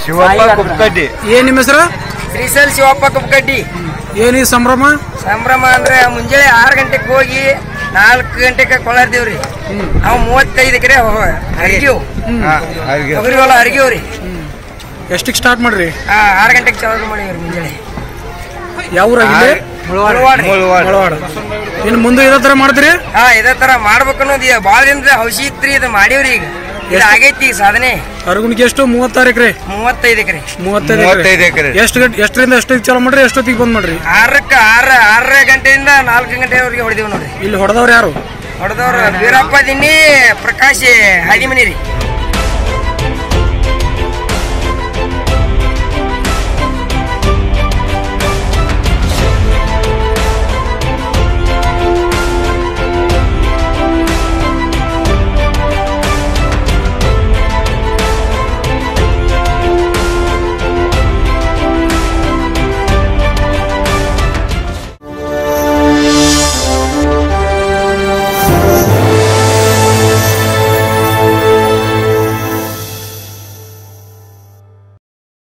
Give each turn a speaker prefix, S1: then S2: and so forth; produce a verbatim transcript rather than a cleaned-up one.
S1: ಶಿವಪ್ಪ ಕುಪ್ಪಕಡ್ಡಿ.
S2: ಏನ್ ನಿಮ್ಮ ಹೆಸರು?
S3: ಶ್ರೀಶೈಲ್ ಶಿವಪ್ಪ ಕುಪ್ಪಕಡ್ಡಿ.
S2: ಏನಿ ಸಂಭ್ರಮ?
S3: ಸಂಭ್ರಮ ಅಂದ್ರೆ ಮುಂಜಾನೆ ಆರು ಗಂಟೆಗೆ ಹೋಗಿ ನಾಲ್ಕು ಗಂಟೆಗೆ ಕೊಳ್ಳಾರ್ದೇವ್ರಿ. ನಾವು ಮೂವತ್ತೈದು ಎಕರೆ ಹರಿಗಿವ್ ತೊಗರಿ ಹೊಲ ಹರಿಗಿವ್ರಿ.
S2: ಎಷ್ಟಕ್ಕೆ ಸ್ಟಾರ್ಟ್ ಮಾಡ್ರಿ?
S3: ಆರು ಗಂಟೆಗೆ ಚಾಲು ಮಾಡಿವ್ರಿ ಮುಂಜಾನೆ.
S2: ಯಾವ ಊರಾಗಿದೆ? ಇನ್ನು ಮುಂದೆ ಇದೇ ತರ ಮಾಡ್ತೀರಿ?
S3: ಹಾ, ಇದೇ ತರ ಮಾಡ್ಬೇಕು ಅನ್ನೋದು ಬಾಳ ದಿನದ ಔಷಧಿ ಇತ್ರಿ. ಇದು ಮಾಡಿವ್ರಿ. ಈಗ ಇದು ಆಗೈತಿ ಈಗ ಸಾಧನೆ.
S2: ಅರಗುಣಿಗೆ ಎಷ್ಟು? ಮೂವತ್ತಾರು ಎಕರೆ
S3: ಮೂವತ್ತೈದು ಎಕರೆ
S2: ಮೂವತ್ತೈದು ಎಕರೆ ಎಷ್ಟು ಎಷ್ಟರಿಂದ ಎಷ್ಟೊತ್ತಿಗೆ ಚಾಲು ಮಾಡ್ರಿ? ಎಷ್ಟೊತ್ತಿಗೆ ಬಂದ್ ಮಾಡ್ರಿ?
S3: ಆರಕ್ಕ ಆರ ಆರರ ಗಂಟೆಯಿಂದ ನಾಲ್ಕು ಗಂಟೆವರೆಗೆ ಹೊಡೆದೇವ್ ನೋಡ್ರಿ.
S2: ಇಲ್ಲಿ ಹೊಡೆದವ್ರು ಯಾರು?
S3: ಹೊಡೆದವ್ರು ವೀರಪ್ಪ ದಿನ್ನಿ, ಪ್ರಕಾಶ್ ಹಾದಿಮನಿ ರೀ.